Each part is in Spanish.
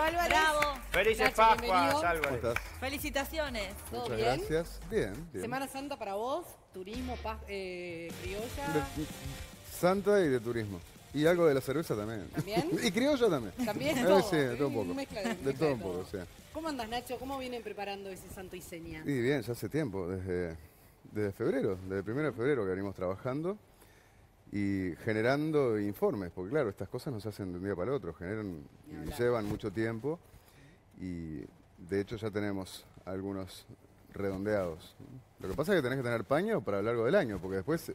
Álvarez. Bravo. Felices Nacho, Pascuas, bienvenido. Álvarez. ¿Cómo estás? Felicitaciones. ¿Todo Muchas bien? gracias. Bien, bien. Semana Santa para vos, turismo, criolla. Santa y de turismo. Y algo de la cerveza también. ¿También? Y criolla también. También todo. Sí, de todo un poco. Mezcla De todo un poco, sí. ¿Cómo andas, Nacho? ¿Cómo vienen preparando ese santo y seña? Y bien, ya hace tiempo, desde febrero, desde el 1 de febrero que venimos trabajando y generando informes, porque claro, estas cosas no se hacen de un día para el otro, Ni hablar. llevan mucho tiempo y de hecho ya tenemos algunos redondeados. Lo que pasa es que tenés que tener paño para lo largo del año, porque después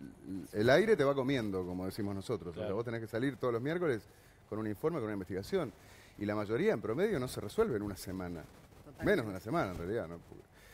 el aire te va comiendo, como decimos nosotros. Claro. O sea, vos tenés que salir todos los miércoles con un informe, con una investigación. Y la mayoría, en promedio, no se resuelve en una semana. Totalmente. Menos de una semana, en realidad, ¿no?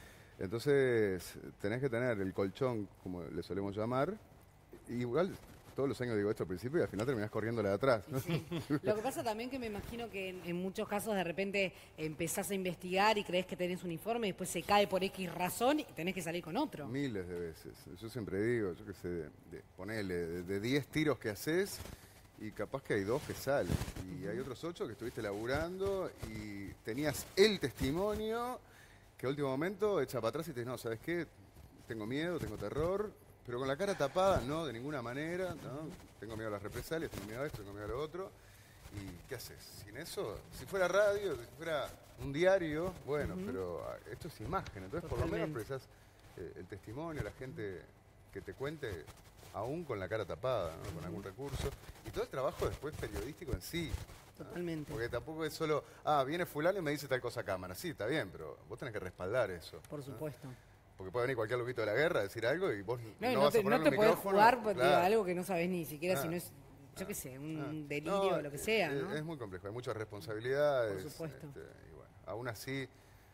Entonces, tenés que tener el colchón, como le solemos llamar. Igual, todos los años digo esto al principio y al final terminás corriendo la de atrás, ¿no? Sí. Lo que pasa también que me imagino que en muchos casos de repente empezás a investigar y crees que tenés un informe y después se cae por X razón y tenés que salir con otro. Miles de veces. Yo siempre digo, yo qué sé, ponele, de 10 tiros que haces y capaz que hay 2 que salen. Y hay otros 8 que estuviste laburando y tenías el testimonio que a último momento echa para atrás y te dice, no, ¿sabes qué? Tengo miedo, tengo terror, pero con la cara tapada, no, de ninguna manera, ¿no? Tengo miedo a las represalias, tengo miedo a esto, tengo miedo a lo otro. ¿Y qué haces? Sin eso, si fuera radio, si fuera un diario, bueno, pero esto es imagen, entonces por lo menos Totalmente. precisás el testimonio, la gente que te cuente, aún con la cara tapada, ¿no? Con algún recurso. Y todo el trabajo después periodístico en sí. ¿no? Totalmente. Porque tampoco es solo, viene fulano y me dice tal cosa a cámara. Sí, está bien, pero vos tenés que respaldar eso. Por ¿no? supuesto. Porque puede venir cualquier loquito de la guerra a decir algo y vos No, y no no vas a te, poner no te un podés micrófono. jugar porque Claro. algo que no sabés ni siquiera si Ah. no es, yo qué sé, un Ah. delirio No, o lo que sea, ¿no? Es muy complejo, hay muchas responsabilidades. Por supuesto. Y bueno, aún así,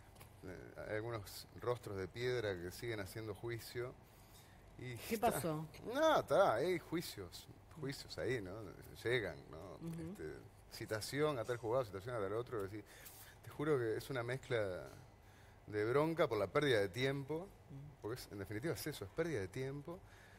hay algunos rostros de piedra que siguen haciendo juicio. Y ¿Qué pasó? No, hay juicios ahí, ¿no? Llegan, ¿no? Citación a tal juzgado, citación a tal otro. Es decir, te juro que es una mezcla de bronca por la pérdida de tiempo, porque en definitiva es eso, es pérdida de tiempo.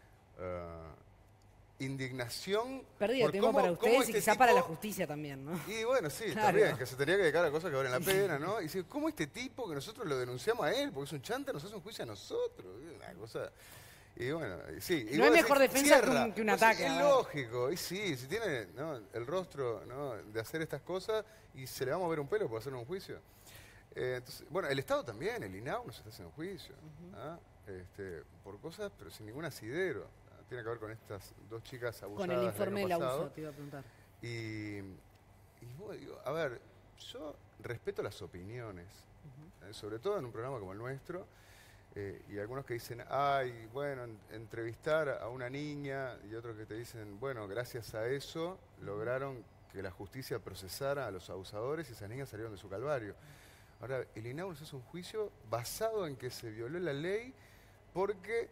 Indignación. Pérdida de por tiempo cómo- para cómo ustedes y este quizá para la tipo- justicia también, ¿no? Y bueno, sí, Claro. también, que se tenía que dedicar a cosas que valen la pena, ¿no? Y dice, ¿cómo este tipo que nosotros lo denunciamos a él, porque es un chanta, nos hace un juicio a nosotros? Una cosa... Y bueno, sí. Y No hay vos mejor decís, defensa cierra. que un Pues ataque, Es a ver. lógico, y sí, si tiene, ¿no? el rostro, ¿no? de hacer estas cosas y se le va a mover un pelo por hacer un juicio. Entonces, bueno, el Estado también, el INAU nos está haciendo juicio, ¿ah? Por cosas, pero sin ningún asidero. ¿ah? Tiene que ver con estas 2 chicas abusadas Con el informe del año abuso, pasado. te iba a preguntar. Y bueno, digo, a ver, yo respeto las opiniones, sobre todo en un programa como el nuestro, y algunos que dicen, ay, bueno, entrevistar a una niña, y otros que te dicen, bueno, gracias a eso lograron que la justicia procesara a los abusadores y esas niñas salieron de su calvario. Ahora, el INAU nos hace un juicio basado en que se violó la ley porque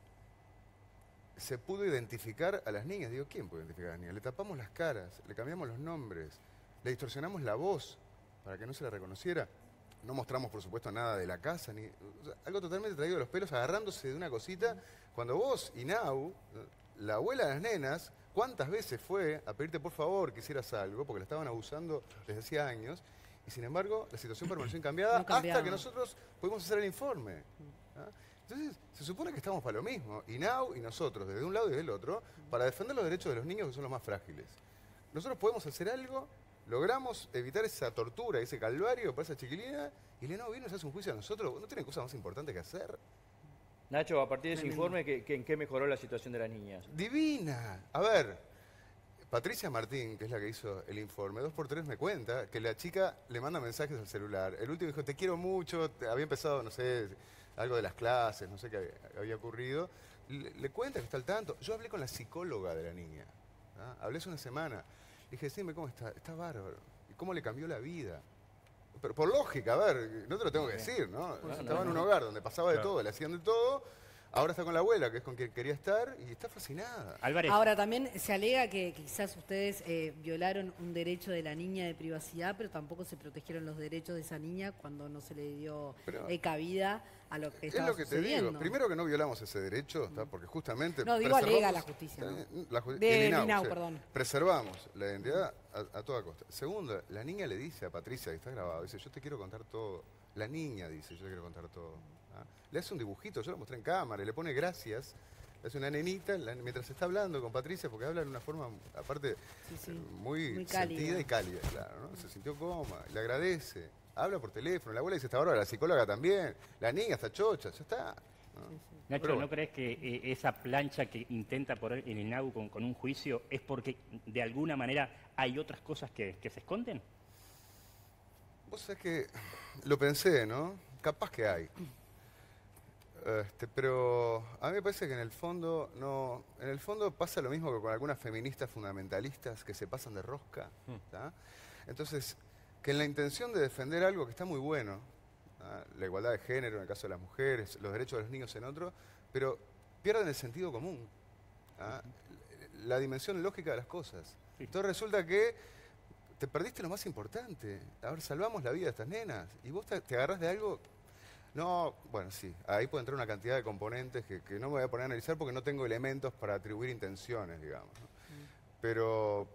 se pudo identificar a las niñas. Digo, ¿quién puede identificar a las niñas? Le tapamos las caras, le cambiamos los nombres, le distorsionamos la voz para que no se la reconociera. No mostramos, por supuesto, nada de la casa, ni o sea, algo totalmente traído de los pelos, agarrándose de una cosita. Cuando vos, Inau, la abuela de las nenas, ¿cuántas veces fue a pedirte por favor que hicieras algo? Porque la estaban abusando desde hacía años. Y sin embargo, la situación permaneció incambiada No cambiaba. hasta que nosotros pudimos hacer el informe. ¿ah? Entonces, se supone que estamos para lo mismo, INAU y nosotros, desde un lado y del otro, para defender los derechos de los niños que son los más frágiles. Nosotros podemos hacer algo, logramos evitar esa tortura, ese calvario para esa chiquilina, y el INAU viene y nos hace un juicio a nosotros. ¿No tienen cosas más importantes que hacer? Nacho, a partir de ese Tremendo. informe, ¿en qué mejoró la situación de las niñas? ¡Divina! A ver, Patricia Martín, que es la que hizo el informe, 2x3 me cuenta que la chica le manda mensajes al celular. El último dijo, te quiero mucho, había empezado, no sé, algo de las clases, no sé qué había ocurrido. Le cuenta que está al tanto. Yo hablé con la psicóloga de la niña. ¿ah? Hablé hace una semana. Le dije, decime cómo está. Está bárbaro. ¿Y cómo le cambió la vida? Pero por lógica, a ver, no te lo tengo que decir, ¿no? Estaba en un hogar donde pasaba de todo, le hacían de todo. Ahora está con la abuela, que es con quien quería estar, y está fascinada. Álvarez. Ahora, también se alega que quizás ustedes violaron un derecho de la niña de privacidad, pero tampoco se protegieron los derechos de esa niña cuando no se le dio Pero- cabida a lo que Es estaba lo que te sucediendo. digo. Primero que no violamos ese derecho, ¿tá? Porque justamente... No, digo, preservamos- alega la justicia, ¿no? La De el INAU, INAU, sí. perdón. Preservamos la identidad. a toda costa. Segundo, la niña le dice a Patricia, que está grabado, dice, yo te quiero contar todo. La niña dice, yo te quiero contar todo. ¿Ah? Le hace un dibujito, yo lo mostré en cámara, y le pone gracias. Le hace una nenita mientras está hablando con Patricia, porque habla de una forma, aparte, muy cálida. sentida y cálida, claro, ¿no? Se sintió cómoda, le agradece. Habla por teléfono, la abuela dice, está ahora la psicóloga también, la niña está chocha, ya está. ¿No? Nacho, Pero ¿no bueno. crees que esa plancha que intenta poner en el NAU con un juicio es porque de alguna manera hay otras cosas que se esconden? Vos sabés que lo pensé, ¿no? Capaz que hay. Pero a mí me parece que en el fondo no. En el fondo pasa lo mismo que con algunas feministas fundamentalistas que se pasan de rosca. ¿Tá? Entonces, que en la intención de defender algo que está muy bueno, ¿tá? La igualdad de género en el caso de las mujeres, los derechos de los niños en otro, pero pierden el sentido común, ¿tá? La dimensión lógica de las cosas. Entonces resulta que te perdiste lo más importante. A ver, salvamos la vida de estas nenas y vos te agarrás de algo. No, bueno, sí, ahí puede entrar una cantidad de componentes que no me voy a poner a analizar porque no tengo elementos para atribuir intenciones, digamos, ¿no? Pero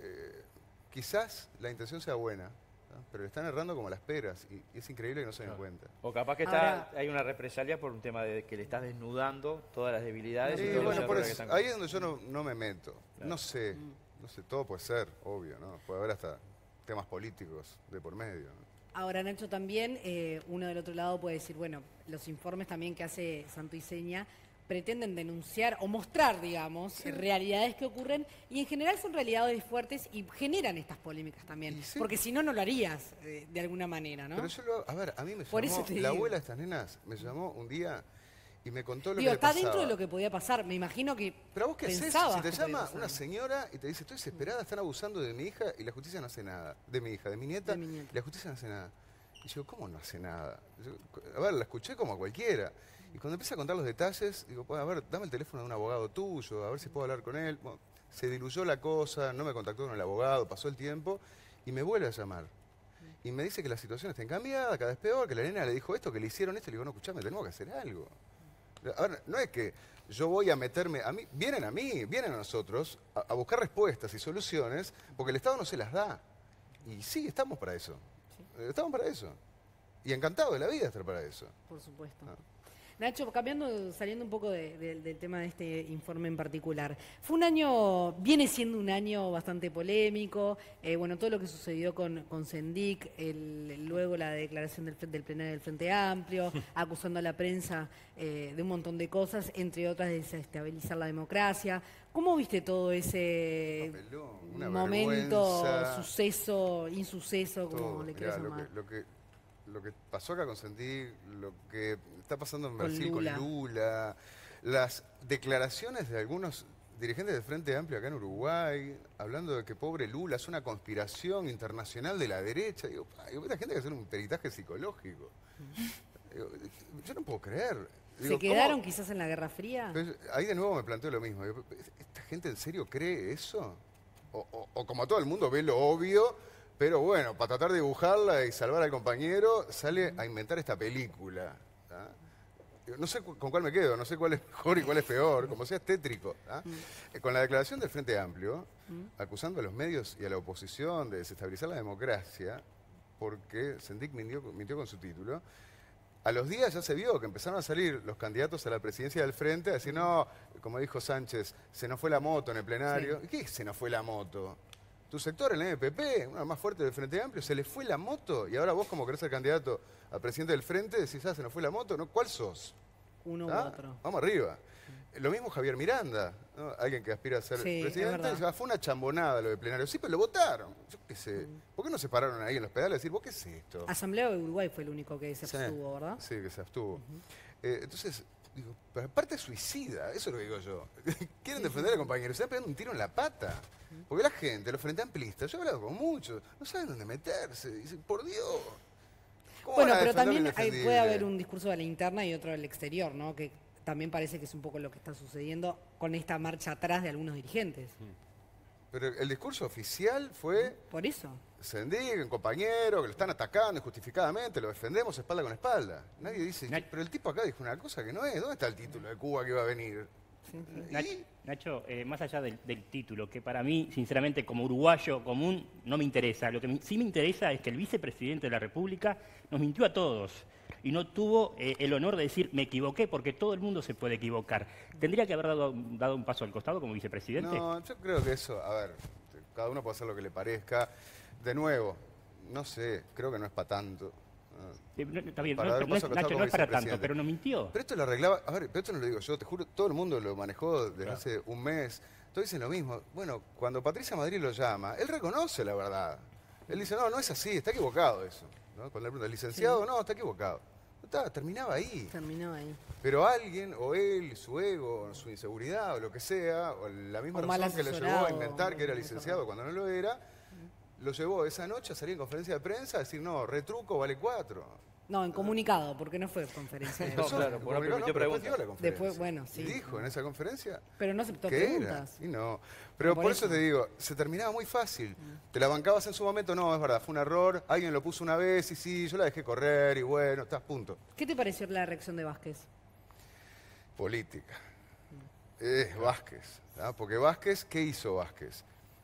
quizás la intención sea buena, ¿no? Pero le están errando como las peras y es increíble que no se den cuenta. O capaz que hay una represalia por un tema de que le estás desnudando todas las debilidades. y todos los Bueno, por errores eso, que ahí están es donde yo no me meto. Claro. No sé, todo puede ser, obvio, ¿no? Puede haber hasta temas políticos de por medio, ¿no? Ahora, Nacho, también uno del otro lado puede decir, bueno, los informes también que hace Santo y Seña pretenden denunciar o mostrar, digamos, realidades que ocurren y en general son realidades fuertes y generan estas polémicas también. Y sí. Porque si no, no lo harías de alguna manera, ¿no? Pero yo a ver, a mí me Por llamó, eso te la digo. abuela de estas nenas me llamó un día y me contó lo Digo, que le está pasaba. dentro de lo que podía pasar. Me imagino que Pero vos qué haces pensabas si te que podía llama pasar. una señora y te dice, estoy desesperada, están abusando de mi hija y la justicia no hace nada. De mi hija, de mi nieta, De mi nieta. y la justicia no hace nada. Y yo, ¿cómo no hace nada? A ver, la escuché como a cualquiera. Y cuando empieza a contar los detalles, digo, pues, a ver, dame el teléfono de un abogado tuyo, a ver si puedo hablar con él. Bueno, se diluyó la cosa, no me contactó con el abogado, pasó el tiempo y me vuelve a llamar. Y me dice que la situación está encambiada, cada vez peor, que la nena le dijo esto, que le hicieron esto. Y le digo, no, escuchame, tenemos que hacer algo. A ver, no es que yo voy a meterme, a mí, vienen a nosotros a buscar respuestas y soluciones, porque el Estado no se las da. Y sí, estamos para eso. Estamos para eso. Y encantado de la vida estar para eso. Por supuesto. Ah. Nacho, saliendo un poco del tema de este informe en particular, viene siendo un año bastante polémico, bueno, todo lo que sucedió con Sendik, luego la declaración del plenario del Frente Amplio, acusando a la prensa de un montón de cosas, entre otras de desestabilizar la democracia. ¿Cómo viste todo ese Papelón, una momento, vergüenza. suceso, insuceso, como Todo. le Mirá, quieras llamar? lo que pasó acá con Sendik, lo que está pasando en Con Brasil Lula. con Lula, las declaraciones de algunos dirigentes del Frente Amplio acá en Uruguay, hablando de que pobre Lula es una conspiración internacional de la derecha. Digo, esta gente hay que hacer un peritaje psicológico. Digo, yo no puedo creer. Digo, ¿Se quedaron quizás en la Guerra Fría? Pero ahí de nuevo me planteo lo mismo. Digo, ¿esta gente en serio cree eso? O como todo el mundo ve lo obvio, pero bueno, para tratar de dibujarla y salvar al compañero, sale a inventar esta película. ¿Tá? No sé con cuál me quedo, no sé cuál es mejor y cuál es peor, como sea, es tétrico. ¿Tá? Con la declaración del Frente Amplio, acusando a los medios y a la oposición de desestabilizar la democracia, porque Sendik mintió con su título, a los días ya se vio que empezaron a salir los candidatos a la presidencia del Frente a decir, no, como dijo Sánchez, se nos fue la moto en el plenario. Sí. ¿Y qué se nos fue la moto? Tu sector, el MPP, uno de los más fuertes del Frente Amplio, se le fue la moto y ahora vos, como querés ser candidato a presidente del Frente, decís, se nos fue la moto, ¿no? ¿Cuál sos? Uno u ¿Ah? otro. Vamos arriba. Lo mismo Javier Miranda, ¿no? Alguien que aspira a ser Sí, es presidente, verdad. dice, fue una chambonada lo del plenario. Sí, pero lo votaron. Yo qué sé. ¿Por qué no se pararon ahí en los pedales a decir, vos qué es esto? Asamblea de Uruguay fue el único que se abstuvo, ¿verdad? Sí, que se abstuvo. Entonces, digo, pero aparte es suicida, eso es lo que digo yo. Quieren defender al compañero, se están pegando un tiro en la pata. Porque la gente, los frente amplistas, yo he hablado con muchos, no saben dónde meterse. Dicen, por Dios. ¿Cómo Bueno, van a pero defender lo también indefendible? puede haber un discurso de la interna y otro del exterior, ¿no? Que también parece que es un poco lo que está sucediendo con esta marcha atrás de algunos dirigentes. Pero el discurso oficial fue Por eso. Sendik, un compañero, que lo están atacando injustificadamente, lo defendemos espalda con espalda. Nadie dice, Nadie. pero el tipo acá dijo una cosa que no es. ¿Dónde está el título de Cuba que iba a venir? Nacho, más allá del título, que para mí, sinceramente, como uruguayo común, no me interesa. Lo que sí me interesa es que el vicepresidente de la República nos mintió a todos y no tuvo el honor de decir me equivoqué, porque todo el mundo se puede equivocar. ¿Tendría que haber dado un paso al costado como vicepresidente? No, yo creo que eso, a ver, cada uno puede hacer lo que le parezca. De nuevo, no sé, creo que no es para tanto. Está bien, Para dar un paso al costado Nacho, como no es para vicepresidente. tanto, pero no mintió. Pero esto lo arreglaba, a ver, pero esto no lo digo yo, te juro, todo el mundo lo manejó desde hace un mes. Todos dicen lo mismo. Bueno, cuando Patricia Madrid lo llama, él reconoce la verdad. Él dice, no, no es así, está equivocado eso. ¿No? Cuando le pregunta, licenciado, no, está equivocado. Terminaba ahí. Terminaba ahí. Pero alguien, o él, su ego, su inseguridad, o lo que sea, o la misma O mal razón que le llevó a asesorado, inventar que era mejor licenciado cuando no lo era, lo llevó esa noche a salir en conferencia de prensa a decir, no, retruco vale 4. No, en comunicado, porque no fue conferencia de No, prensa. claro, por una Comunicó, permitió pero después preguntas. dio la conferencia. Después, bueno, sí. Dijo en esa conferencia Pero no aceptó que era. preguntas. Y no. Pero Por por eso eso. te digo, se terminaba muy fácil. Te la bancabas en su momento, no, es verdad, fue un error, alguien lo puso una vez y sí, yo la dejé correr y bueno, estás punto. ¿Qué te pareció la reacción de Vázquez? Política. Es Vázquez. ¿tá? Porque Vázquez, ¿qué hizo Vázquez?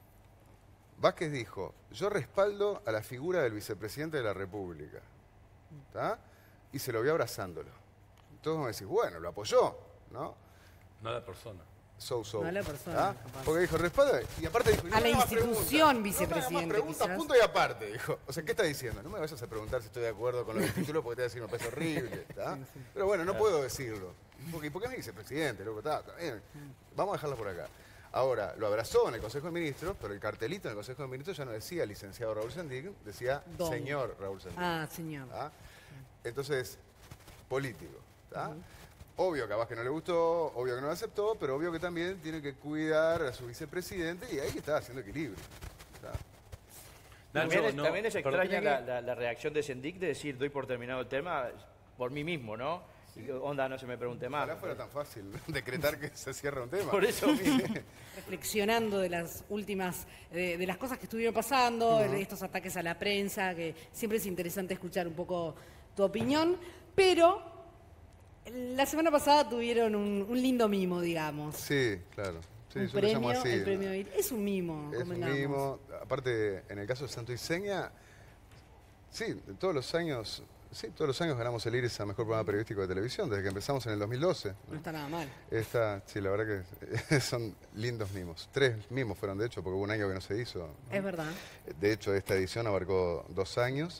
Vázquez dijo, yo respaldo a la figura del vicepresidente de la República. ¿tá? Y se lo vio abrazándolo. Entonces me decís, bueno, lo apoyó, ¿no? No la persona. So. No a la persona, ¿tá? capaz. Porque dijo, respalda, y aparte dijo, y no A la me hagas institución preguntas, vicepresidente, no me hagas más preguntas, quizás. punto y aparte, dijo. O sea, ¿qué está diciendo? No me vayas a preguntar si estoy de acuerdo con lo del título porque te voy a decir me parece horrible, ¿tá? Pero bueno, no puedo decirlo. Porque, ¿por qué me vicepresidente, loco? Está bien. Vamos a dejarlo por acá. Ahora, lo abrazó en el Consejo de Ministros, pero el cartelito en el Consejo de Ministros ya no decía licenciado Raúl Sendic, decía Don. señor Raúl Sendic. Ah, señor. ¿tá? Entonces, político. ¿tá? Obvio que a Vázquez no le gustó, obvio que no lo aceptó, pero obvio que también tiene que cuidar a su vicepresidente y ahí está haciendo equilibrio. ¿tá? También es perdón. extraña la reacción de Sendic de decir, doy por terminado el tema por mí mismo, ¿no? Y, onda, no se me pregunte más. Ojalá fuera tan fácil decretar que se cierra un tema. Por eso mismo. Reflexionando de las últimas, de las cosas que estuvieron pasando, de estos ataques a la prensa, que siempre es interesante escuchar un poco tu opinión, pero la semana pasada tuvieron un lindo mimo, digamos. Sí, claro. Sí, un yo lo llamo premio, así. el premio es un mimo, Es un convengamos. mimo. Aparte, en el caso de Santo Iseña, sí, todos los años ganamos el Iris a Mejor Programa Periodístico de Televisión, desde que empezamos en el 2012. ¿no? No está nada mal. Sí, la verdad que son lindos mimos. 3 mimos fueron, de hecho, porque hubo un año que no se hizo. ¿no? Es verdad. De hecho, esta edición abarcó 2 años.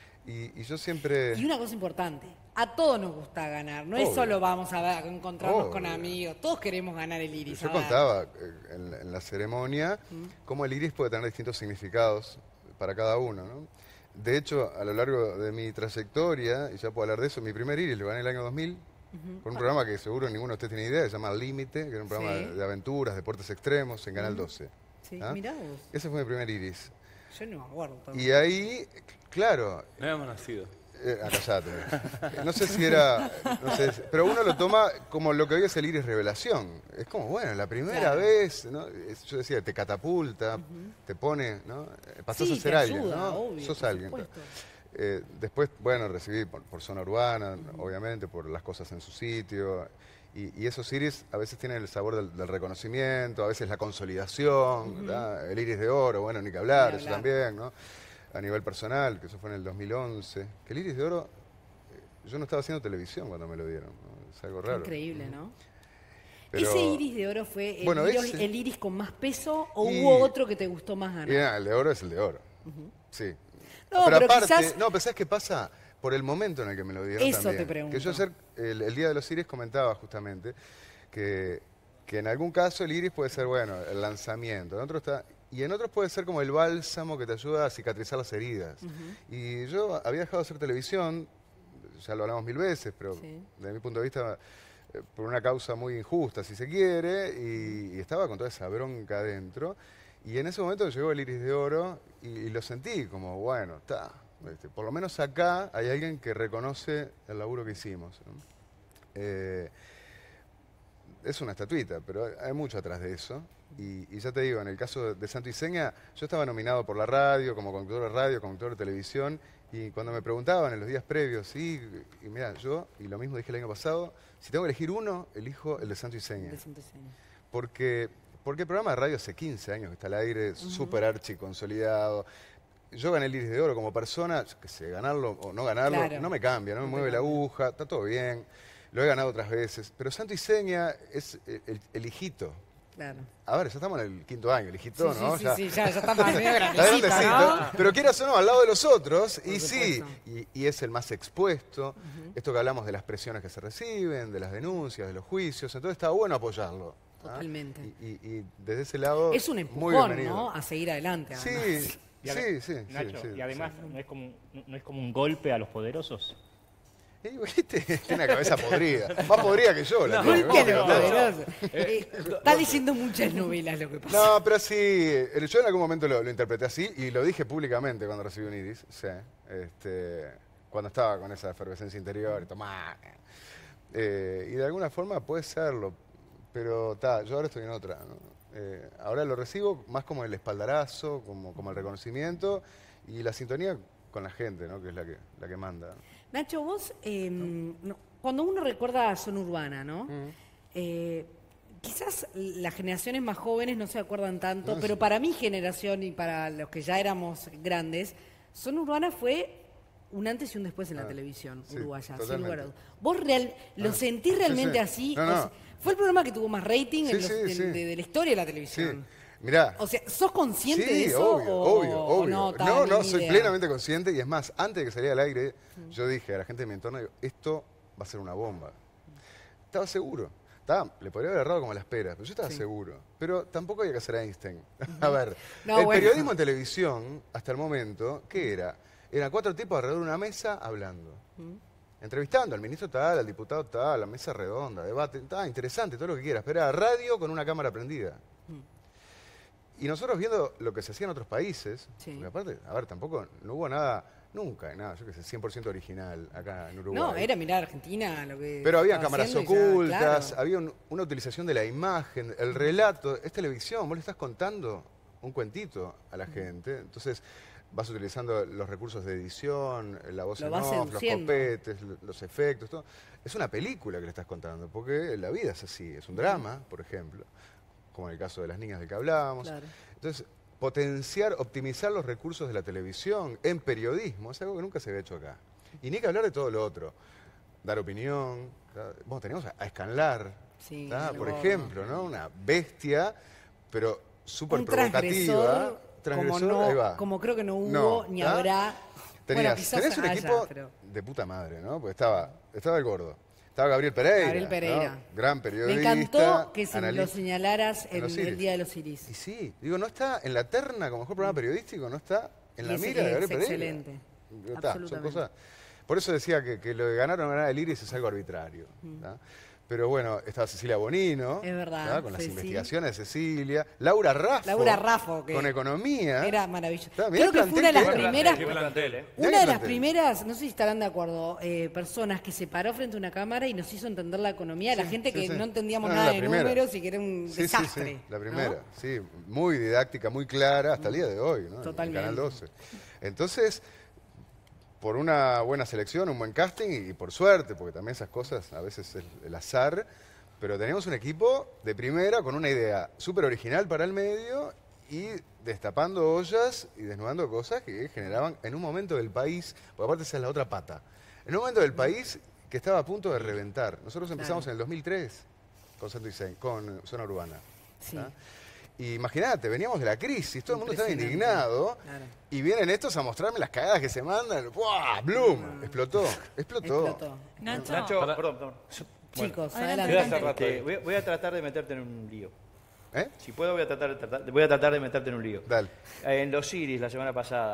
Y yo siempre... Y una cosa importante, a todos nos gusta ganar, no es Obvio. solo vamos a encontrarnos Obvio. con amigos, todos queremos ganar el Iris. Yo a ver. contaba en la ceremonia cómo el iris puede tener distintos significados para cada uno. ¿no? De hecho, a lo largo de mi trayectoria, y ya puedo hablar de eso, mi primer iris lo gané en el año 2000, con un programa que seguro ninguno de ustedes tiene idea, se llama Límite, que era un programa Sí. de aventuras, deportes extremos, en Canal 12. Sí, ¿ah? mirá vos, Ese fue mi primer iris. yo no me acuerdo. Y ahí, claro, No habíamos nacido. callate. No sé si era. No sé, pero uno lo toma como lo que hoy es el iris revelación. Es como, bueno, la primera Claro. vez, ¿no? Yo decía, te catapulta, te pone, ¿no? Pasás Sí, a ser te alguien, ayuda, ¿no? obvio, Sos por alguien. supuesto. Después, bueno, recibí por zona urbana, obviamente, por las cosas en su sitio. Y esos iris a veces tienen el sabor del reconocimiento, a veces la consolidación, ¿verdad? El iris de oro, bueno, ni que hablar, Ni eso hablar. también, ¿no? A nivel personal, que eso fue en el 2011. Que el iris de oro, yo no estaba haciendo televisión cuando me lo dieron, ¿no? Es algo raro. Increíble, ¿no? Pero- ¿Ese iris de oro fue Bueno, ese- el iris con más peso o Y- hubo otro que te gustó más ganar? Y nada, el de oro es el de oro. Sí. No, pero aparte, quizás- no, pero ¿sabes qué pasa? Por el momento en el que me lo dieron Eso también. te pregunto. Que yo ayer, el Día de los Iris comentaba justamente que en algún caso el iris puede ser, bueno, el lanzamiento, en otros y en otros puede ser como el bálsamo que te ayuda a cicatrizar las heridas. Y yo había dejado de hacer televisión, ya lo hablamos 1000 veces, pero Sí. desde mi punto de vista, por una causa muy injusta, si se quiere, y estaba con toda esa bronca adentro. Y en ese momento llegó el iris de oro y lo sentí como, bueno, está. Por lo menos acá hay alguien que reconoce el laburo que hicimos. ¿no? es una estatuita, pero hay mucho atrás de eso. Y ya te digo, en el caso de Santo y Seña, yo estaba nominado por la radio, como conductor de radio, conductor de televisión, y cuando me preguntaban en los días previos, y mira, yo, y lo mismo dije el año pasado, si tengo que elegir uno, elijo el de Santo y Seña. Porque el programa de radio hace 15 años que está al aire, súper archi consolidado. Yo gané el Iris de Oro como persona, que sé, ganarlo o no ganarlo, Claro. no me cambia, no me mueve la aguja, está todo bien. Lo he ganado otras veces. Pero Santo y Seña es el hijito. Claro. A ver, ya estamos en el 5º año, el hijito, Sí, ¿no? sí, sí, ya está más medio Está grandecito, grandecito, ¿no? pero quieras o no, al lado de los otros, Por y sí, supuesto. y es el más expuesto. Esto que hablamos de las presiones que se reciben, de las denuncias, de los juicios, entonces está bueno apoyarlo. ¿ah? Totalmente. Y desde ese lado, Es un muy empujón, bienvenido. ¿no? A seguir adelante. Sí, además. sí, Nacho, sí, y además no es como un golpe a los poderosos. ¿Viste? Tiene la cabeza podrida. Más podrida que yo. La tiene, Golpe a ¿no? los poderosos. Está leyendo muchas novelas lo que pasa. No, pero sí, yo en algún momento lo interpreté así y lo dije públicamente cuando recibí un Iris, sí, cuando estaba con esa efervescencia interior, y tomá. Y de alguna forma puede serlo, pero yo ahora estoy en otra, ¿no? Ahora lo recibo más como el espaldarazo, como el reconocimiento y la sintonía con la gente, ¿no? Que es la que manda. Nacho, vos, cuando uno recuerda a Zona Urbana, ¿no? Quizás las generaciones más jóvenes no se acuerdan tanto, No, pero sí. para mi generación y para los que ya éramos grandes, Zona Urbana fue un antes y un después en la televisión sí, uruguaya, sin totalmente. lugar a dudas. ¿Vos lo sentís realmente sí. así? No, O no. sea, fue el programa que tuvo más rating Sí, en los- sí, sí. de la historia de la Sí, televisión. mirá. O sea, ¿sos consciente de Sí, eso? obvio, o, obvio, o obvio. no, No, ni soy idea? plenamente consciente y es más, antes de que saliera al aire, yo dije a la gente de mi entorno, digo, esto va a ser una bomba. Estaba seguro. Le podría haber errado como las peras, pero yo estaba seguro. Pero tampoco había que ser Einstein. A ver, No, el bueno. periodismo en televisión, hasta el momento, ¿qué era? Eran 4 tipos alrededor de una mesa hablando. Entrevistando al ministro tal, al diputado tal, la mesa redonda, debate, interesante, todo lo que quieras, pero era radio con una cámara prendida. Y nosotros viendo lo que se hacía en otros países, Sí. porque aparte, a ver, tampoco, no hubo nada, nunca, nada, yo qué sé, 100% original acá en Uruguay. No, era mirar Argentina lo que Pero había estaba cámaras haciendo y ya, ocultas, claro. había una utilización de la imagen, el relato, es televisión, vos le estás contando un cuentito a la gente, entonces vas utilizando los recursos de edición, la voz Lo en vas off, los seduciendo. copetes, los efectos, todo. Es una película que le estás contando, porque la vida es así, es un drama, por ejemplo, como en el caso de las niñas del que hablábamos. Claro. Entonces, potenciar, optimizar los recursos de la televisión en periodismo es algo que nunca se había hecho acá. Y ni que hablar de todo lo otro. Dar opinión. Bueno, teníamos a Scanlar, Sí, ¿tá? el por gordo. ejemplo, ¿no? Una bestia, pero súper Un provocativa. transgresor, Ahí va. como creo que no hubo No, ni ¿tá? habrá. Bueno, quizás Tenés un haya, equipo pero- de puta madre, ¿no? Porque estaba el gordo. Estaba Gabriel Pereira. Gabriel Pereira. ¿no? Gran Me periodista. encantó que lo analista. señalaras En en los el Iris. Día de los Iris. Y sí, digo, no está en la terna como mejor programa periodístico, no está en Y la es- mira de Gabriel es Pereira. excelente. Digo, está, son Absolutamente. cosas. Por eso decía que lo de ganar o no ganar el Iris es algo arbitrario. ¿tá? Pero bueno, estaba Cecilia Bonino. Es verdad, ¿tá? Con las sí, sí. investigaciones de Cecilia. Laura Raffo. que Con economía. Era maravilloso. Claro, mirá Creo el que fue una de las plantel que era. primeras. Qué plantel, ¿eh? Mirá Una qué de las plantel. primeras, no sé si estarán de acuerdo, personas que se paró frente a una cámara y nos hizo entender la economía a la Sí, gente sí, que sí. no entendíamos No, nada la de primera. números y que era un Sí, desastre. sí, la ¿no? primera, sí, muy didáctica, muy clara, hasta el día de hoy, ¿no? En Totalmente. Canal 12. Entonces, por una buena selección, un buen casting y por suerte, porque también esas cosas a veces es el azar, pero teníamos un equipo de primera con una idea súper original para el medio y destapando ollas y desnudando cosas que generaban en un momento del país, porque aparte esa es la otra pata, en un momento del país que estaba a punto de reventar. Nosotros empezamos en el 2003 con Santo y Seña, con Zona Urbana. Sí. ¿tá? Y imagínate, veníamos de la crisis, todo el mundo estaba Impresionante. indignado Claro. y vienen estos a mostrarme las cagadas que se mandan. ¡Buah! ¡Bloom! Explotó. Explotó. Nacho, Nacho, perdón. Chicos, Adelante. adelante. Voy a tratar de meterte en un lío. ¿Eh? Si puedo, voy a tratar de meterte en un lío. Dale. En los Iris, la semana pasada,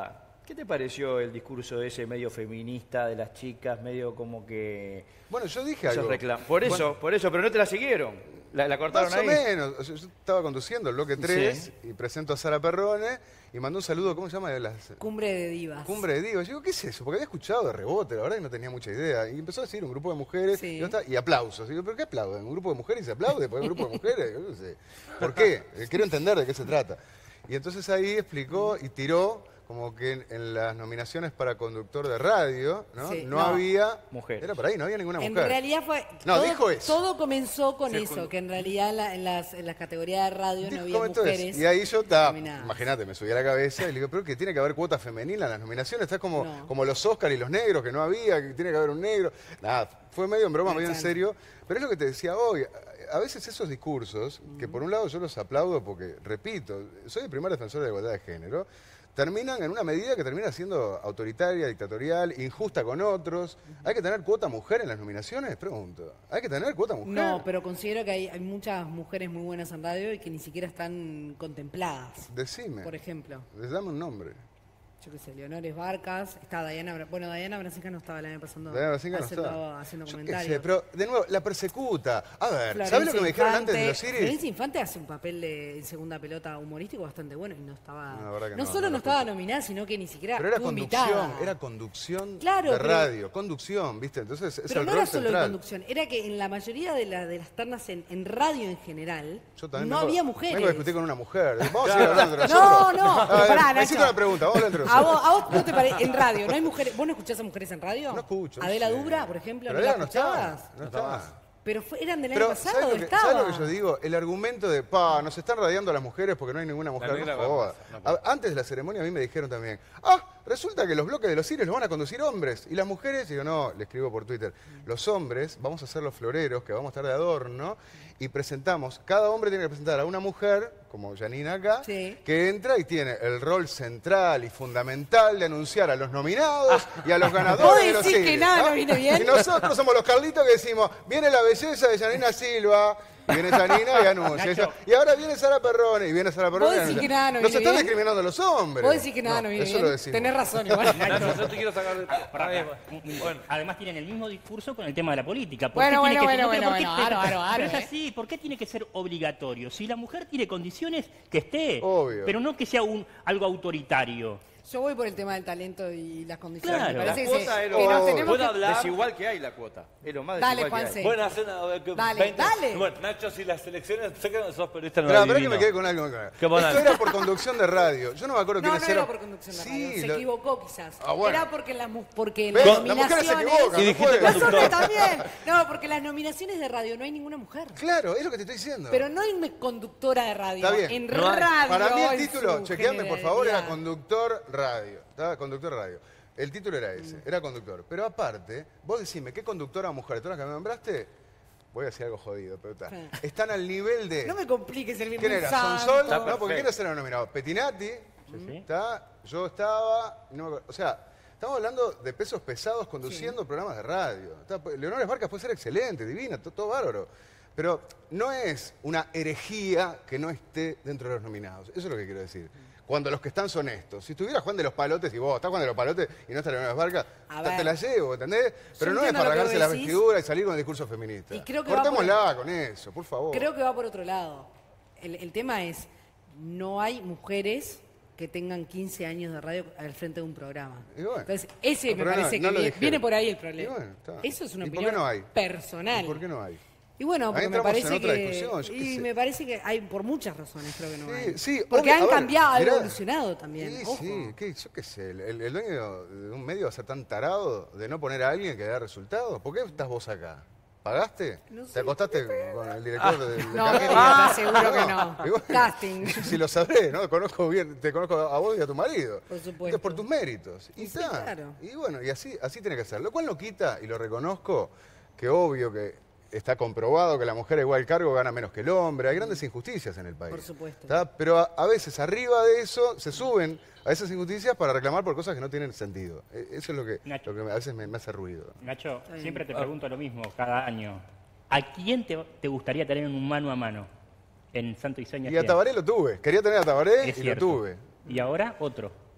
¿Qué te pareció el discurso ese medio feminista de las chicas, medio como que... Bueno, yo dije esos algo. reclamos? Por eso, pero no te la siguieron. La cortaron Más ahí. o menos. O sea, yo estaba conduciendo el bloque 3 Sí. y presento a Sara Perrone y mandó un saludo, ¿cómo se llama? De las Cumbre de divas. Cumbre de Divas. Yo digo, ¿qué es eso? Porque había escuchado de rebote, la verdad que no tenía mucha idea. Y empezó a decir un grupo de mujeres Sí. y aplausos. Y digo, ¿pero qué aplauden? ¿Un grupo de mujeres y se aplaude? ¿Por un grupo de mujeres? Yo no sé. ¿Por qué? Quiero entender de qué se trata. Y entonces ahí explicó y tiró como que en las nominaciones para conductor de radio, ¿no? Sí, no no. había... Mujeres. Era por ahí, no había ninguna En mujer. realidad fue. No, dijo eso. Todo comenzó con eso, que en realidad en las categorías de radio no había Comentó eso. mujeres. Y ahí yo estaba, nominadas. imagínate, me subí a la cabeza y le digo, pero que tiene que haber cuota femenina en las nominaciones, está como, No. como los Oscar y los negros, que no había, que tiene que haber un negro. Nada, fue medio en broma, medio en serio, pero es lo que te decía hoy. A veces esos discursos, que por un lado yo los aplaudo porque, repito, soy el primer defensor de la igualdad de género, terminan en una medida que termina siendo autoritaria, dictatorial, injusta con otros. ¿Hay que tener cuota mujer en las nominaciones? Pregunto. ¿Hay que tener cuota mujer? No, pero considero que hay muchas mujeres muy buenas en radio y que ni siquiera están contempladas. Decime. Por ejemplo, Dame un nombre. yo qué sé, Leonores Barcas, está Diana, bueno, Diana Brasinca no estaba el año pasado Diana Brasinca no haciendo, estaba. haciendo Yo qué comentarios. sé, pero de nuevo, la persecuta. A ver, ¿sabes Florencia lo que me dijeron Infante- antes de los Iris? Florencia Infante hace un papel de en segunda pelota humorístico bastante bueno y no estaba. No, la verdad que no no, solo no no lo estaba escuché. nominada, sino que ni siquiera Pero era estuvo conducción, invitada. era conducción Claro, de pero- radio, conducción, ¿viste? Entonces es Pero el no rol era solo de central. conducción, era que en la mayoría de las ternas en radio en general Yo también no vengo- había Vengo mujeres. a discutir con una mujer. Vamos a seguir hablando entre No, nosotros. no, pero A ver, pará, necesito Nacho. una pregunta, vamos a hablar entre ¿A nosotros. vos no te parece? En radio, ¿no hay mujeres? ¿Vos no escuchás a mujeres en radio? No escucho. no Adela sé. Dubra, por ejemplo, Pero ¿no la Adela no escuchabas? está. No está. Pero eran del año Pero, pasado, ¿sabes lo, que, estaba. ¿sabes lo que yo digo? El argumento de, nos están radiando las mujeres porque no hay ninguna mujer. negra No va joda. más, no puede. Antes de la ceremonia a mí me dijeron también, resulta que los bloques de los Iris los van a conducir hombres. Y las mujeres, digo, no, le escribo por Twitter, los hombres vamos a ser los floreros, que vamos a estar de adorno, y presentamos, cada hombre tiene que presentar a una mujer, como Janina acá, Sí. que entra y tiene el rol central y fundamental de anunciar a los nominados y a los ganadores ¿Vos de los decís que Iris, nada no viene bien? Y nosotros somos los Carlitos que decimos, viene la belleza de Janina Silva, y viene Janina y anuncia. Nacho. Y ahora viene Sara Perrone, y viene Sara Perrone. ¿Vos y decís anuncia. que nada no Nos viene están bien? discriminando a los hombres. Vos decís que nada no viene eso bien. lo decimos. Tenés razón, igual. Nacho, yo te quiero sacar de... Bueno, además tienen el mismo discurso con el tema de la política. ¿Por Bueno, qué tiene bueno, que- bueno, pero bueno, ¿por qué- bueno, aro, aro, pero es aro, así, ¿por qué tiene que ser obligatorio? Si la mujer tiene condiciones, que esté. Obvio. Pero no que sea algo autoritario. Yo voy por el tema del talento y las condiciones. Claro. Me parece La que, cuota es lo que nos más tenemos ¿Puedo que... hablar? desigual que hay la cuota. Es lo más Dale, desigual que Juanse. hay. Buena cena, a ver, que Dale, dale. Bueno, Nacho, si las elecciones, sé que sos periodista, no Espera, lo espera que adivino. me quede con algo. Qué buena. Esto era por conducción de radio. Yo no me acuerdo No, quiénes no eran. era por conducción de radio. Se equivocó quizás. Bueno. Era porque porque en ¿Ves? las Las mujeres se nominaciones... equivocan, Y no dijiste pueden. Los hombres conductor. también. No, porque en las nominaciones de radio no hay ninguna mujer. Claro, es lo que te estoy diciendo. Pero no hay una conductora de radio. Está bien. En No hay. radio. Para mí el en título, su chequeame por favor, era generalidad. conductor radio. ¿Está? Conductor radio. El título era ese, era conductor. Pero aparte, vos decime, ¿qué conductora mujer? ¿Todas las que me nombraste? Voy a decir algo jodido, pero está. Sí. Están al nivel de... No me compliques el ¿Quién Virgen era? Santo. ¿Sonsol? Está No, porque perfecto. ¿quiénes eran nominados? Petinati, sí. ¿está? Yo estaba... no me acuerdo. O sea, estamos hablando de pesos pesados conduciendo programas de radio. ¿Está? Leonores Barcas puede ser excelente, divina, todo bárbaro. Pero no es una herejía que no esté dentro de los nominados. Eso es lo que quiero decir. Cuando los que están son estos. Si estuviera Juan de los Palotes y vos estás Juan de los Palotes y no está Leonores Barcas, A te ver. la llevo, ¿entendés? Pero no es entiendo para lo que rasgarse vos la decís. vestidura y salir con el discurso feminista. Y creo que va por- Cortémosla con eso, por favor. Creo que va por otro lado. El tema es, no hay mujeres que tengan 15 años de radio al frente de un programa. Y bueno. Entonces, ese No, me pero parece no que lo viene, dijeron. viene por ahí el problema. Y bueno, está. Eso es una ¿Y por opinión qué no hay? personal. ¿Y por qué no hay? Y bueno, porque Ahí me entramos en parece otra que... discusión, yo qué Y sé. me parece que hay por muchas razones, creo que no hay. Sí, Porque obvio, han a ver, cambiado, han mirá. evolucionado también. Sí, Ojo. sí, yo qué sé, el dueño de un medio va a ser tan tarado de no poner a alguien que dé resultados. ¿Por qué estás vos acá? ¿Pagaste? No sé. ¿Te acostaste con el director del No, canal? querida, te aseguro que no. Y bueno, Casting. Si lo sabré, ¿no? Conozco bien, te conozco a vos y a tu marido. Por supuesto. Entonces, por tus méritos. Y Sí, está. claro. Y bueno, y así tiene que ser. Lo cual no quita, y lo reconozco, que obvio que está comprobado que la mujer a igual cargo gana menos que el hombre. Hay grandes injusticias en el país. Por supuesto. ¿Está? Pero a veces arriba de eso se suben a esas injusticias para reclamar por cosas que no tienen sentido. Eso es lo que Nacho. a veces me hace ruido. Nacho, bien. siempre te pregunto lo mismo cada año. ¿A quién te gustaría tener en un mano a mano en Santo y Seña? Y a Tabaré lo tuve. Quería tener a Tabaré Es y cierto. lo tuve. Y ahora otro.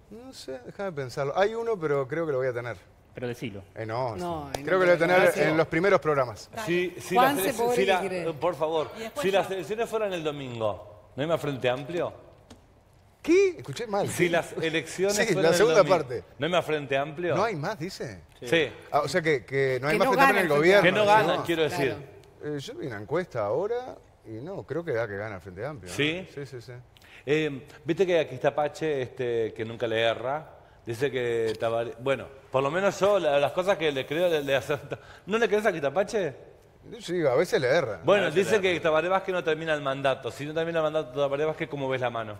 No sé, déjame pensarlo. Hay uno, pero creo que lo voy a tener. Pero decilo. No, No, sí. Creo que lo voy a tener en los primeros programas. Si Juan las se elec- podría si la- creer. por favor, Y después si yo. las elecciones fueran el domingo, ¿no hay más Frente Amplio? ¿Qué? Escuché mal. Si las elecciones Sí, fueron la el segunda domingo, parte. ¿no hay más Frente Amplio? ¿No hay más, dice? Sí. Ah, o sea que no hay Que más no Frente Amplio en el gana el gobierno. Que no Claro. ganan, quiero decir. Claro. Yo vi una encuesta ahora y no, creo que da que gana el Frente Amplio. ¿no? ¿Sí? Sí, sí, sí. Viste que aquí está Pache, que nunca le erra. Dice que Tabaré... Bueno, por lo menos yo, las cosas que le creo, le acerto. ¿No le crees a Quitapache? Sí, a veces le erra. Bueno, dice que Tabaré Vázquez no termina el mandato. Si no termina el mandato de Tabaré Vázquez, ¿cómo ves la mano?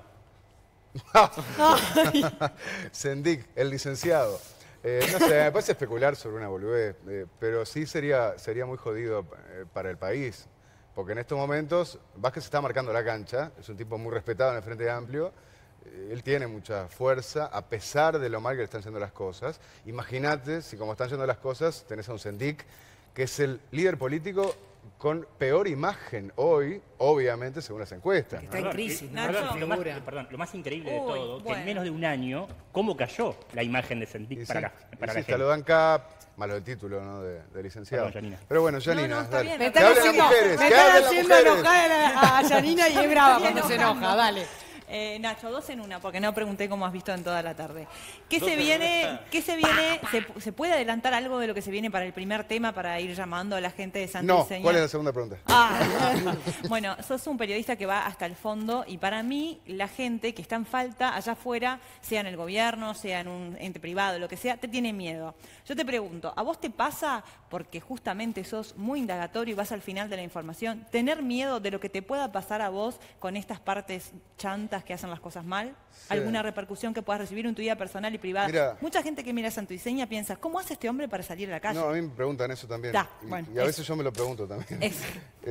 Sendik, el licenciado. No sé, me parece especular sobre una boludez, pero sí sería muy jodido para el país. Porque en estos momentos Vázquez está marcando la cancha, es un tipo muy respetado en el Frente Amplio, él tiene mucha fuerza, a pesar de lo mal que le están yendo las cosas. Imagínate si como están yendo las cosas tenés a un Sendik, que es el líder político con peor imagen hoy, obviamente, según las encuestas. Que ¿no? está en crisis, ¿no? Nacho. Lo más increíble de Uy, todo, que bueno. en menos de un año, ¿cómo cayó la imagen de Sendik Y para la, sí, para y la sí, te lo gente? dan acá, malo el título, ¿no? De licenciado. Perdón, Janina. Pero bueno, Janina, no, está dale. bien. Me Que están hablen las haciendo, mujeres, me que están hablen las haciendo mujeres. enojar a Janina y es brava cuando se enoja, dale. Nacho, 2 en 1, porque no pregunté cómo has visto en toda la tarde. ¿Qué se viene? ¿Se puede adelantar algo de lo que se viene para el primer tema para ir llamando a la gente de Santa No, Iseña? ¿cuál es la segunda pregunta? Bueno, sos un periodista que va hasta el fondo y para mí la gente que está en falta allá afuera, sea en el gobierno, sea en un ente privado, lo que sea, te tiene miedo. Yo te pregunto, ¿a vos te pasa, porque justamente sos muy indagatorio y vas al final de la información, tener miedo de lo que te pueda pasar a vos con estas partes chantas que hacen las cosas mal? Sí. ¿Alguna repercusión que puedas recibir en tu vida personal y privada? Mira. Mucha gente que mira Santuiseña piensa, ¿cómo hace este hombre para salir a la calle? No, a mí me preguntan eso también. Ta, Y- bueno, y a veces eso. yo me lo pregunto también. Eso.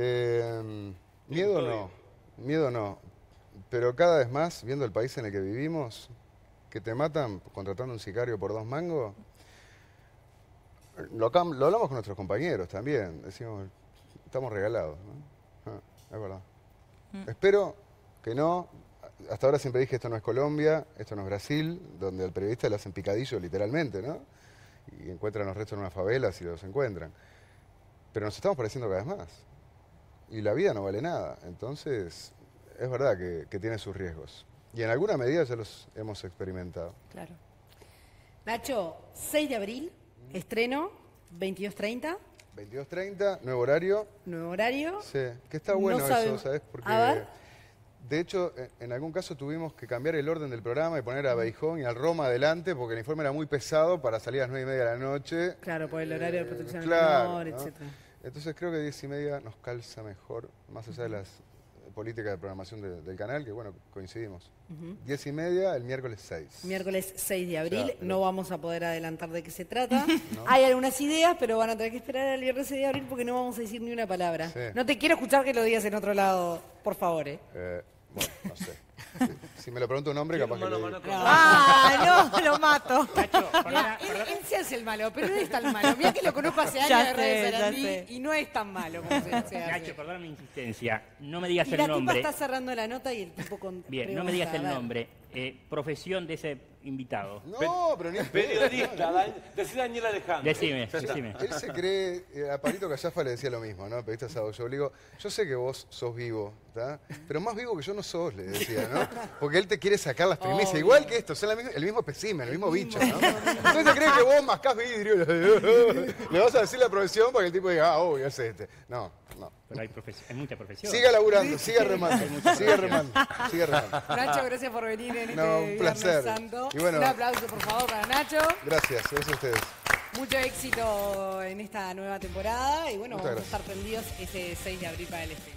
Miedo no. Pero cada vez más, viendo el país en el que vivimos, que te matan contratando un sicario por 2 mangos, lo hablamos con nuestros compañeros también. Decimos, estamos regalados, ¿no? Es verdad. Espero que no. Hasta ahora siempre dije, esto no es Colombia, esto no es Brasil, donde al periodista le hacen picadillo literalmente, ¿no? Y encuentran los restos en una favela si los encuentran. Pero nos estamos pareciendo cada vez más. Y la vida no vale nada. Entonces, es verdad que tiene sus riesgos. Y en alguna medida ya los hemos experimentado. Claro. Nacho, 6 de abril, estreno, 22:30, 22:30, nuevo horario. nuevo horario. Sí, que está bueno No eso, sabemos- ¿sabes? Porque, A ver. de hecho, en algún caso tuvimos que cambiar el orden del programa y poner a Beijón y al Roma adelante porque el informe era muy pesado para salir a las 9:30 de la noche. Claro, por el horario de protección al Claro, menor, ¿no? etcétera. Entonces creo que 10:30 nos calza mejor, más allá de las políticas de programación del canal, que bueno, coincidimos. 10:30 el miércoles 6. Miércoles 6 de abril, Ya, pero- no vamos a poder adelantar de qué se trata. Hay algunas ideas, pero van a tener que esperar al viernes 6 de abril porque no vamos a decir ni una palabra. Sí. No te quiero escuchar que lo digas en otro lado, por favor, ¿eh? Bueno, no sé. Si me lo pregunta un hombre, capaz que le digo. ¡Ah, no! Lo mato. Nacho, perdona, Él, perdona. él se hace el malo, pero no es tan malo. Mira que lo conozco hace años Ya de redes sé, ya Sarandí sé. y no es tan malo como se hace. Nacho, perdona mi insistencia. No me digas Y el la tipa nombre. está cerrando la nota y el tipo con Bien, no me digas el pregunta, a ver. nombre. Profesión de ese invitado. No, pero ni Periodista, decí Daniel Alejandro. Decime, decime. Él se cree, a Palito Callafa le decía lo mismo, ¿no? Periodista sábado. Yo le digo, yo sé que vos sos vivo, ¿está? Pero más vivo que yo no sos, le decía, ¿no? Porque él te quiere sacar las primicias, Obvio. igual que esto, son el mismo espécimen, el mismo bicho, ¿no? Entonces te cree que vos mascás vidrio, le vas a decir la profesión para que el tipo diga, ah, obvio, es este. No, no. Pero hay mucha profesión. Siga laburando, siga remando, siga remando, siga remando. Nacho, gracias por venir en este No, un Viernes placer. Santo. Y bueno- Un aplauso, por favor, para Nacho. Gracias a ustedes. Mucho éxito en esta nueva temporada y bueno, Muchas vamos a gracias. estar prendidos ese 6 de abril para el estreno.